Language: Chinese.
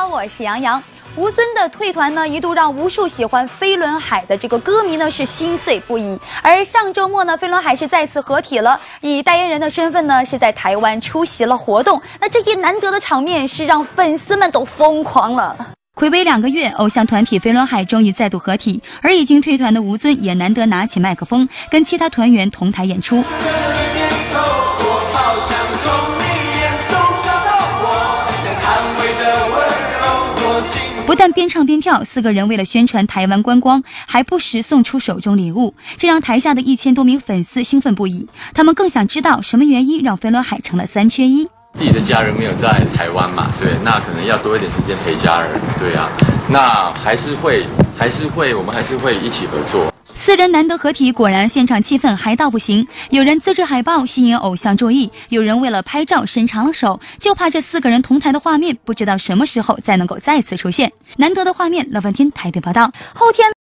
我是杨洋。吴尊的退团呢，一度让无数喜欢飞轮海的这个歌迷呢是心碎不已。而上周末呢，飞轮海是再次合体了，以代言人的身份呢是在台湾出席了活动。那这一难得的场面是让粉丝们都疯狂了。睽违2个月，偶像团体飞轮海终于再度合体，而已经退团的吴尊也难得拿起麦克风，跟其他团员同台演出。不但边唱边跳，4个人为了宣传台湾观光，还不时送出手中礼物，这让台下的1000多名粉丝兴奋不已。他们更想知道什么原因让飞轮海成了3缺1。 自己的家人没有在台湾嘛，对，那可能要多一点时间陪家人，对啊，那我们还是会一起合作。 4人难得合体，果然现场气氛嗨到不行。有人自制海报吸引偶像注意，有人为了拍照伸长了手，就怕这4个人同台的画面不知道什么时候再能够再次出现。难得的画面，乐翻天台北报道。后天